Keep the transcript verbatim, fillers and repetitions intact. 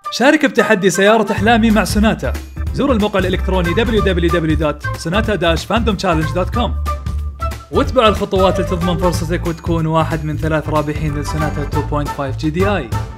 شارك بتحدي سيارة أحلامي مع سوناتا. زور الموقع الإلكتروني دبليو دبليو دبليو دوت سوناتا داش فاندوم تشالنج دوت كوم واتبع الخطوات لتضمن فرصتك وتكون واحد من ثلاث رابحين لسوناتا اثنين فاصلة خمسة جي دي اي.